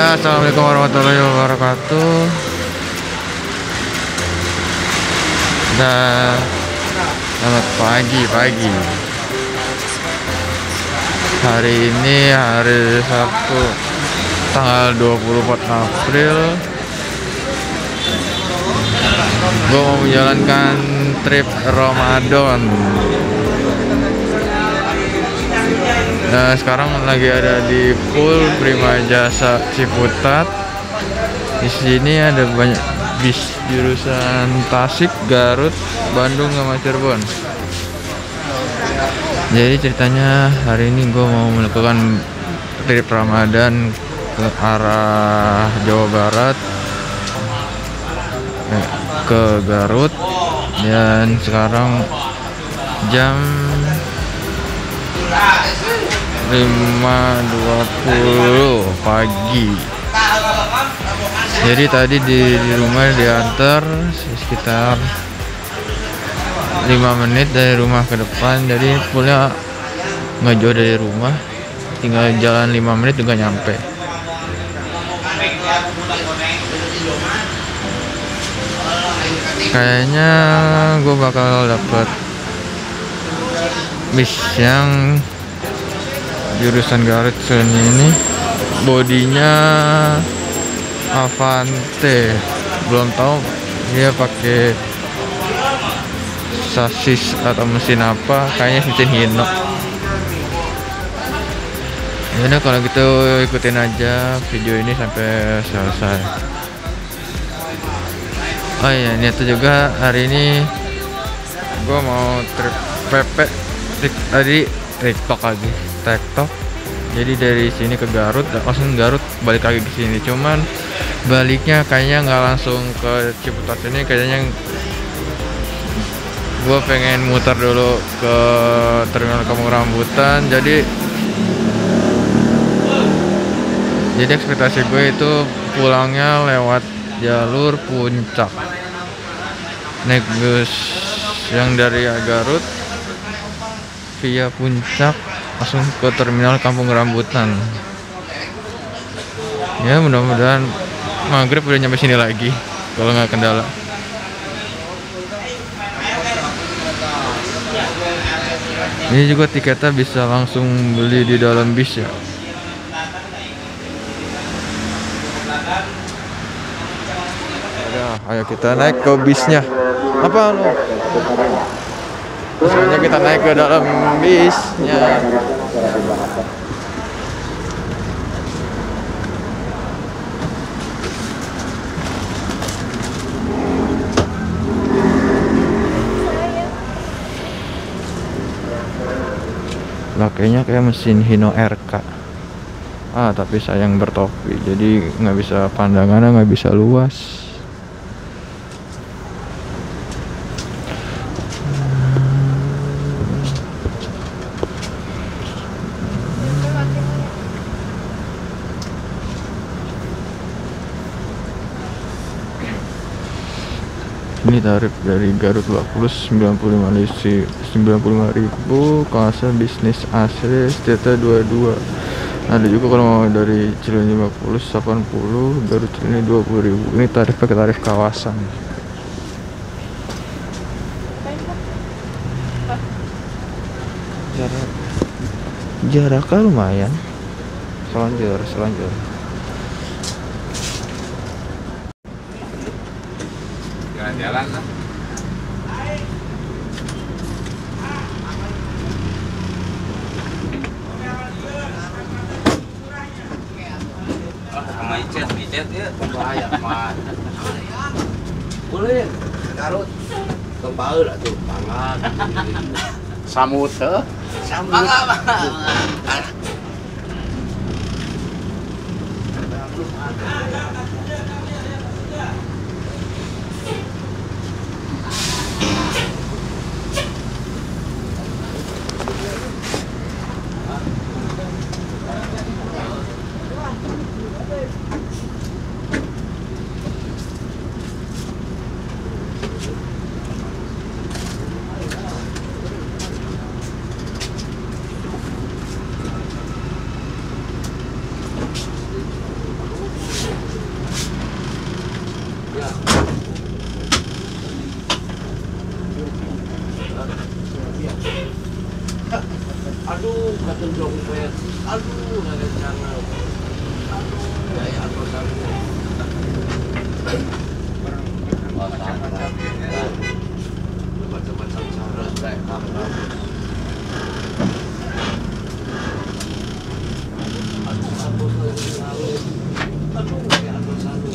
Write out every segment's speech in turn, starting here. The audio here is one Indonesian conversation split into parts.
Ya, assalamualaikum warahmatullahi wabarakatuh. Dan selamat pagi. Hari ini hari Sabtu, tanggal 24 April. Gue mau menjalankan trip Ramadan. Nah, sekarang lagi ada di Pool Prima Jasa Ciputat. Di sini ada banyak bis jurusan Tasik, Garut, Bandung sama Cirebon. Jadi ceritanya hari ini gue mau melakukan trip Ramadan ke arah Jawa Barat, ke Garut, dan sekarang jam 5.20 pagi. Jadi tadi di rumah diantar sekitar 5 menit dari rumah ke depan. Jadi poolnya nggak jauh dari rumah, tinggal jalan 5 menit juga nyampe. Kayaknya gue bakal dapet bis yang jurusan Garut ini. Bodinya Avante, belum tahu dia pakai sasis atau mesin apa, kayaknya mesin Hino. Ya udah, kalau gitu ikutin aja video ini sampai selesai. Oh iya, niatnya juga hari ini gue mau trip PP tadi TikTok. Jadi dari sini ke Garut, langsung Garut balik lagi ke sini. Cuman baliknya kayaknya nggak langsung ke Ciputat ini, kayaknya gue pengen muter dulu ke Terminal Kampung Rambutan. Jadi ekspektasi gue itu pulangnya lewat jalur Puncak, naik bus yang dari Garut via Puncak langsung ke Terminal Kampung Rambutan. Ya, mudah-mudahan maghrib udah nyampe sini lagi kalau nggak kendala. Ini juga tiketnya bisa langsung beli di dalam bis ya. Udah, ayo kita naik ke bisnya. Apa lo? Soalnya kita naik ke dalam bisnya. Pakainya kayak mesin Hino RK. Tapi sayang bertopi, jadi nggak bisa, pandangannya nggak bisa luas. Ini tarif dari Garut 95.000, kelasnya bisnis AC Steta 22. Ada juga kalau mau dari Cileunyi 80, Garut Cileunyi 20.000. Ini tarif pakai tarif kawasan. Jaraknya lumayan. Selanjur. Jalan lah. Micet ya, bahaya mah. Boleh Garut. Kebaul atuh pangan. Samut teh. Samut. dompet. Aduh, ada rencana. Aduh, ya aku sampai. Macam-macam cara kayak apa? Aduh, ya aku satu.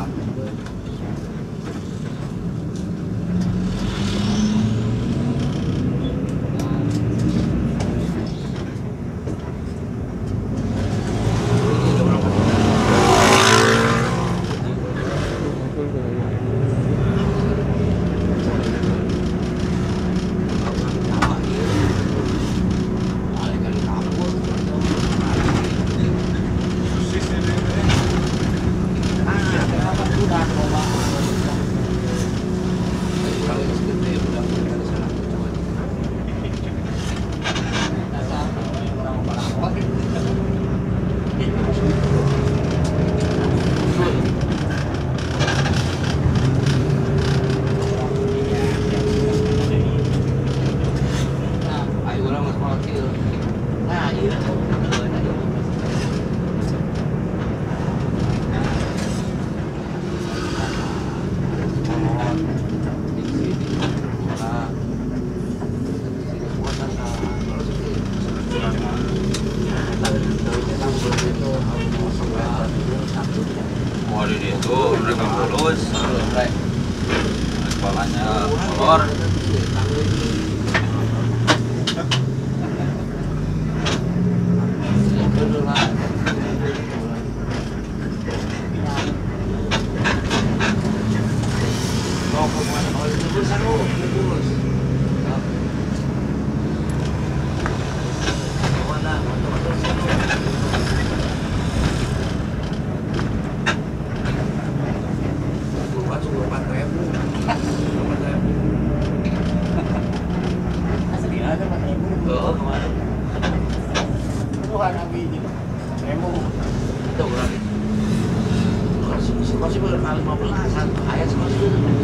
Modin itu mereka lulus, sekolahnya keluar. Masih berkali 15-an, ayat masih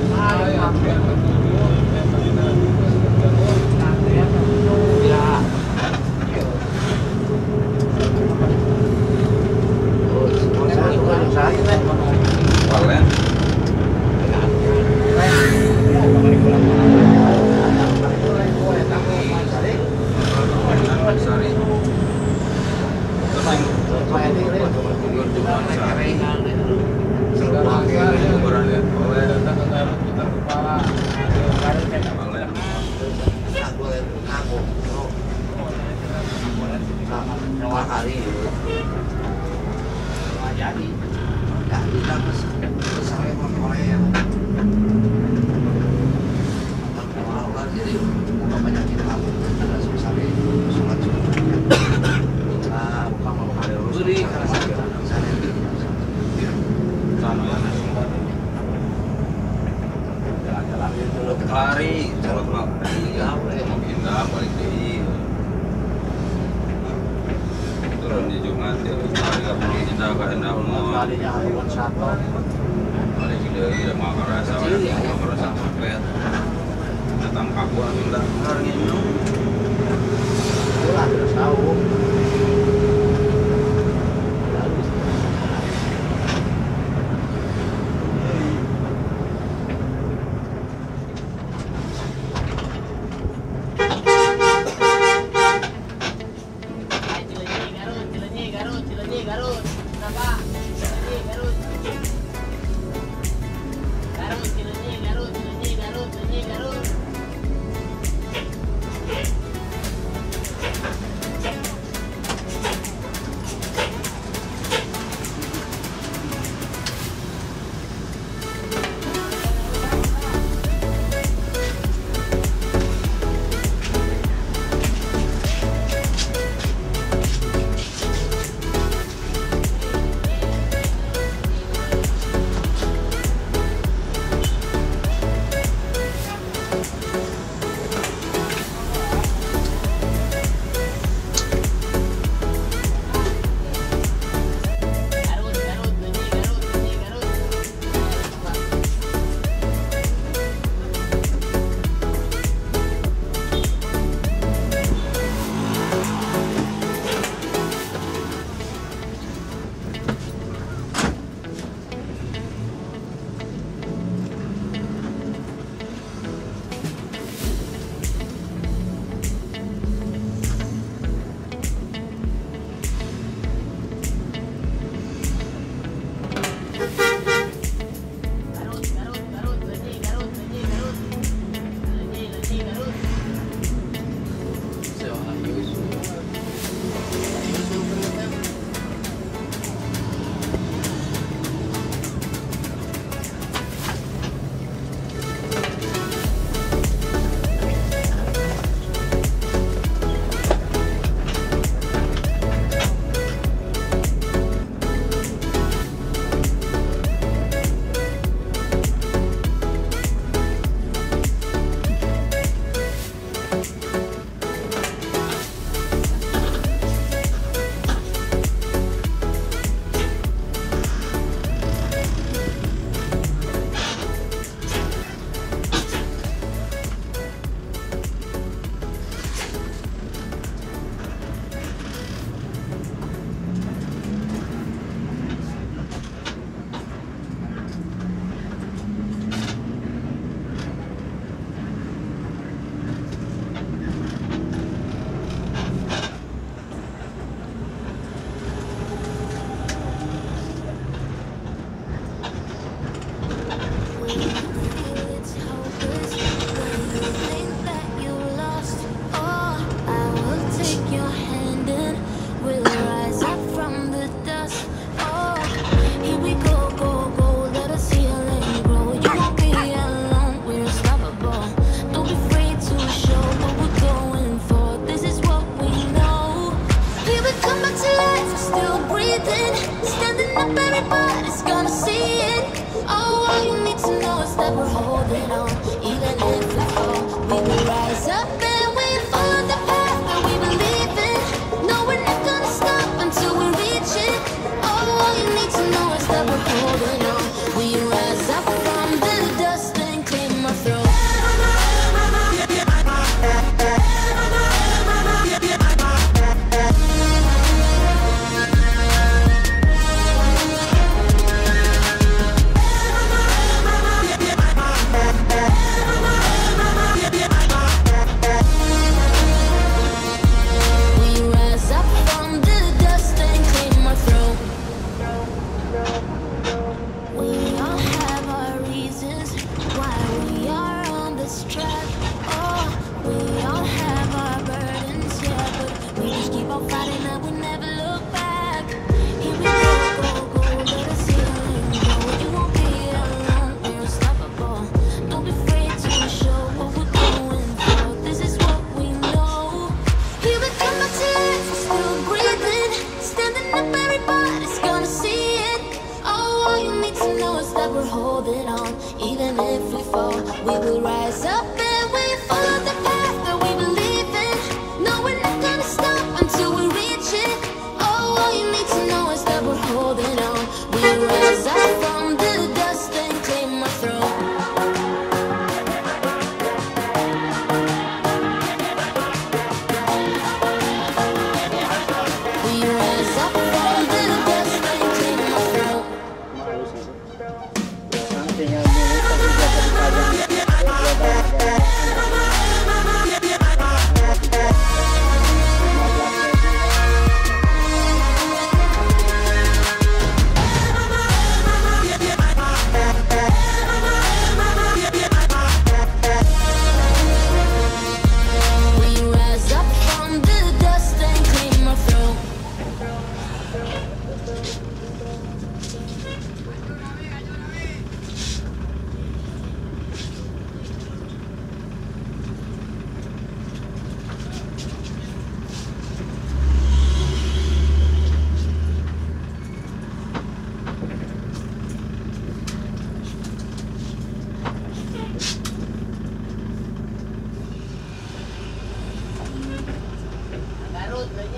hari jadi kita besarnya Korea jadi banyak kita ada susah sholat bukan mau ada beri karena saya jalan-jalan dulu lari coba mungkin nggak balik deh di Jumat ya kita pergi kita ke endang mau kalinya hari satu kali kita mau merasa pet datang kaku alhamdulillah hari ini pulang terus tahu Garut.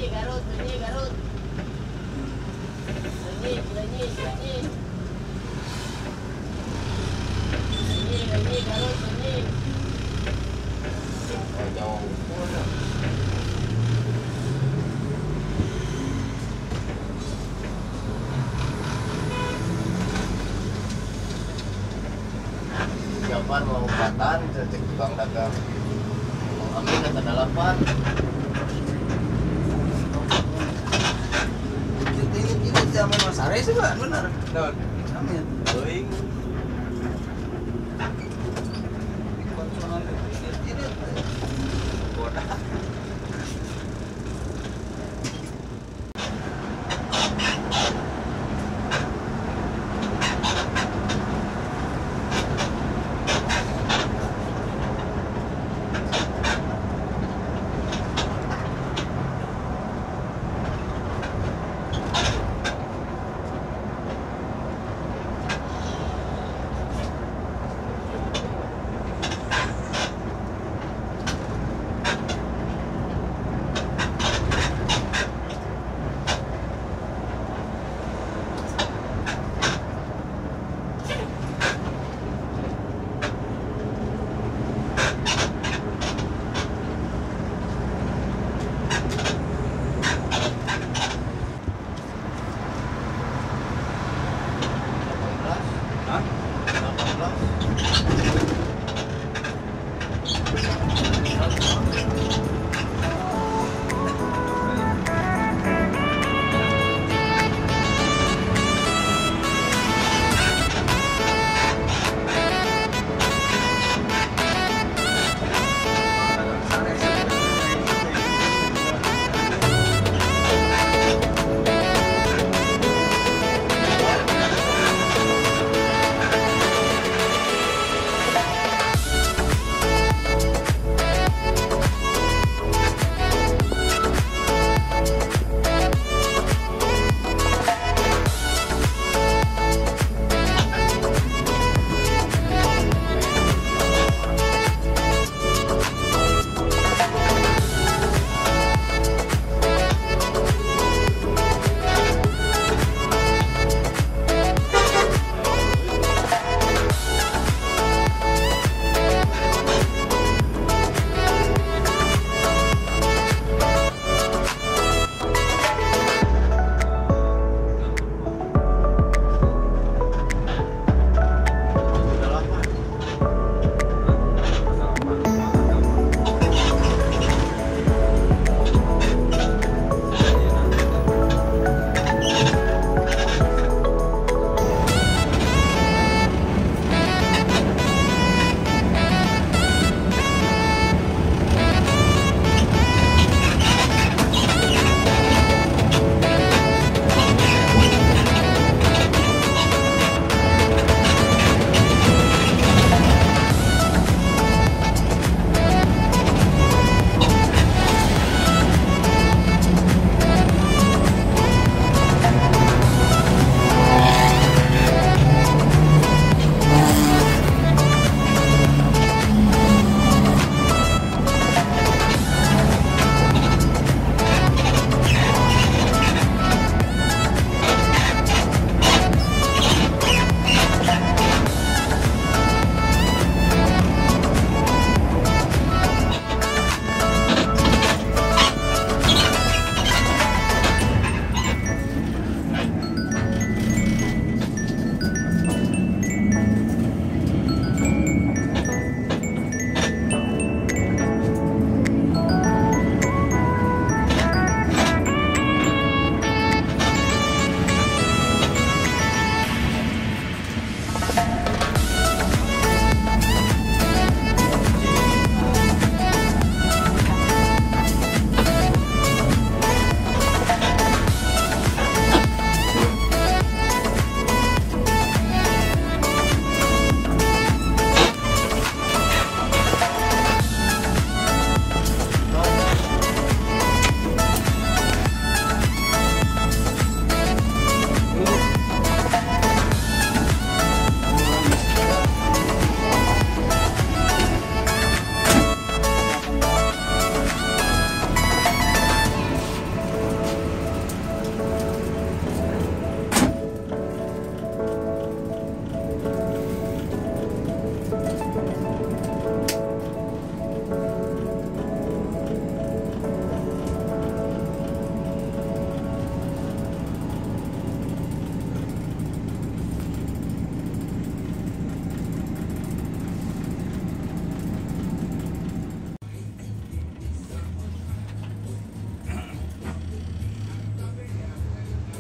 Jawaban lompatan cek tukang dagang. Ambil kata dalapan. Ini zaman Mas Ares sih Pak, benar. Daun. Amin. Teuing. Ini bodoh.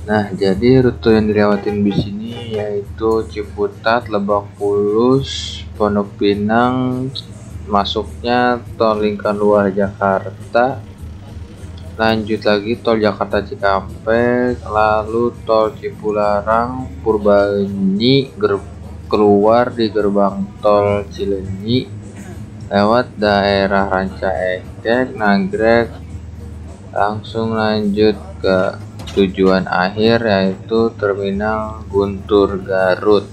Nah, jadi rute yang dilewatin bis ini yaitu Ciputat, Lebak Bulus, Pondok Pinang, masuknya tol Lingkar Luar Jakarta, lanjut lagi tol Jakarta Cikampek, lalu tol Cipularang, Purbalenyi, keluar di gerbang tol Cilenyi, lewat daerah Ranca Ekek, Nagrek, langsung lanjut ke tujuan akhir yaitu Terminal Guntur Garut.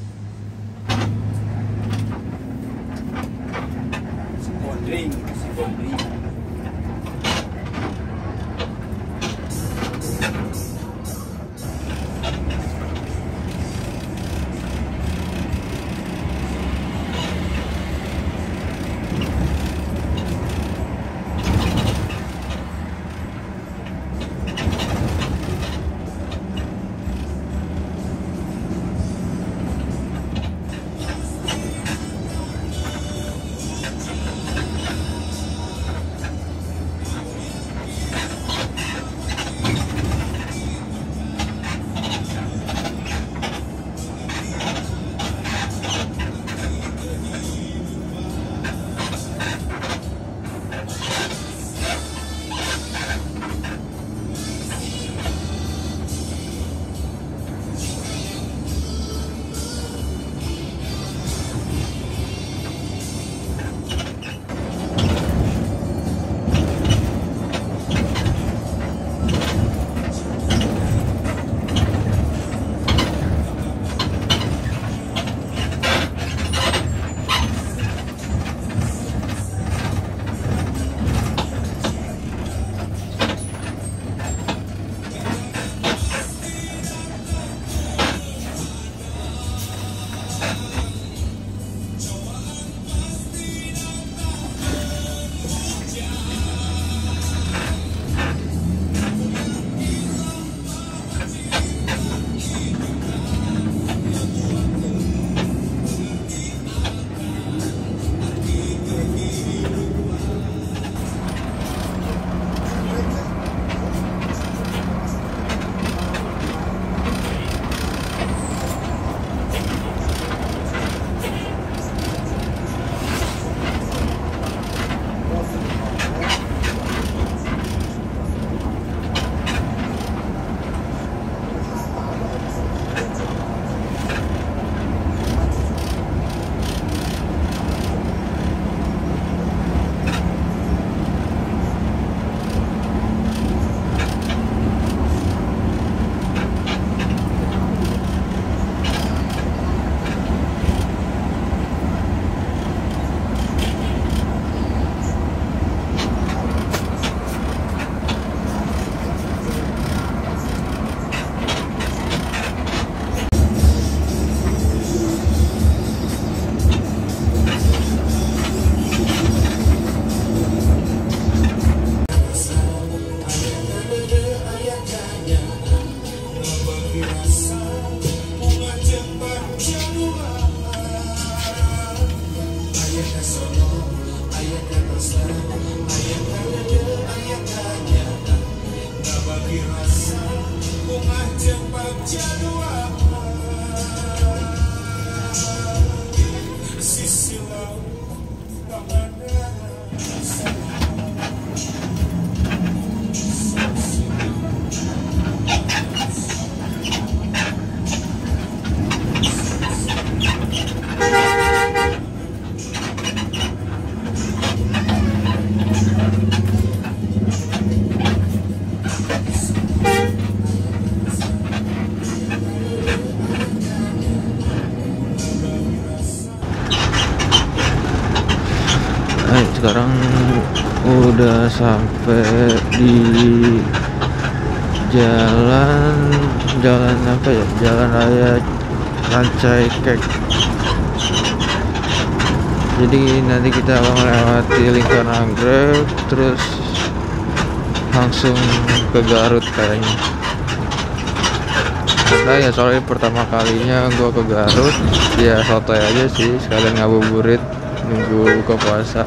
Sekarang udah sampai di jalan apa ya, jalan raya Ranca Ekek. Jadi nanti kita akan melewati Lingkar Nagrek terus langsung ke Garut kayaknya. Karena ya soalnya pertama kalinya gua ke Garut, ya sotoy aja sih, sekalian ngabuburit nunggu buka puasa.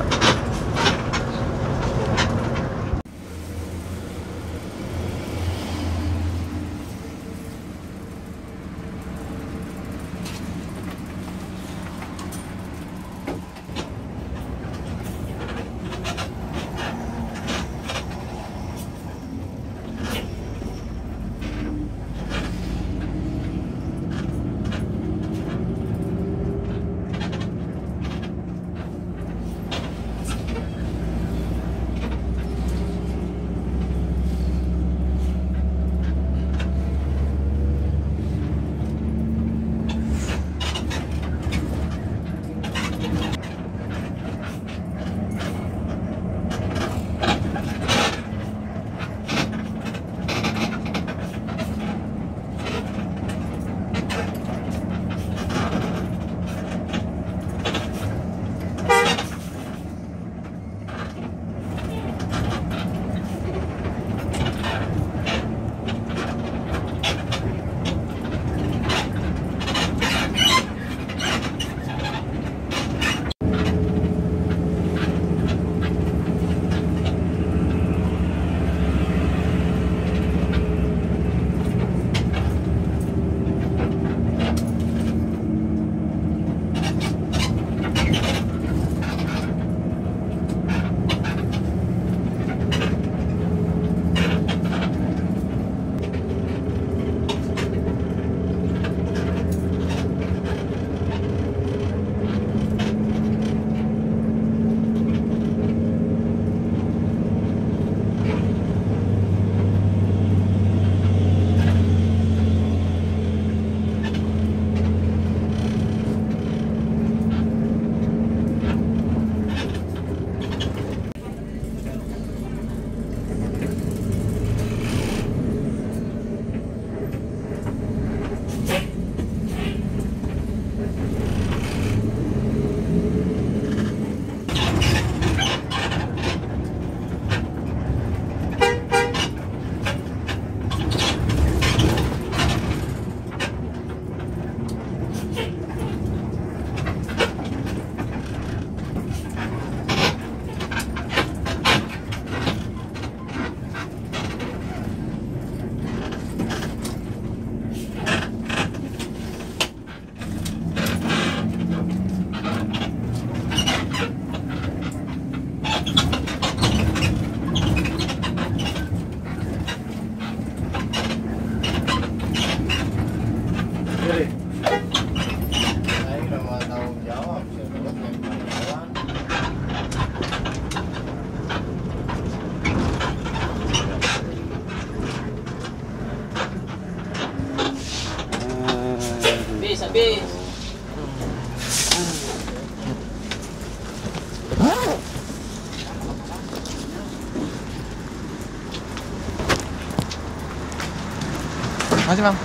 Makasih Bang.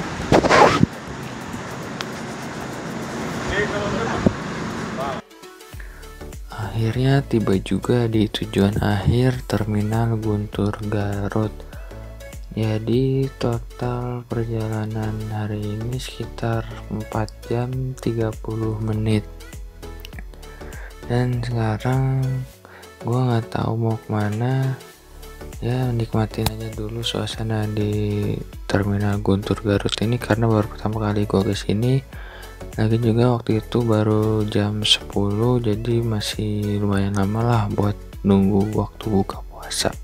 Akhirnya tiba juga di tujuan akhir Terminal Guntur Garut. Jadi total perjalanan hari ini sekitar 4 jam 30 menit. Dan sekarang gua nggak tahu mau kemana. Ya nikmatin aja dulu suasana di Terminal Guntur Garut ini karena baru pertama kali gua kesini. Lagi juga waktu itu baru jam 10, jadi masih lumayan lama lah buat nunggu waktu buka puasa.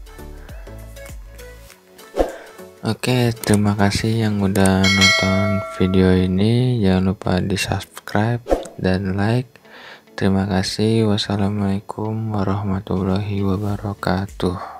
Oke, terima kasih yang udah nonton video ini. Jangan lupa di subscribe dan like. Terima kasih. Wassalamualaikum warahmatullahi wabarakatuh.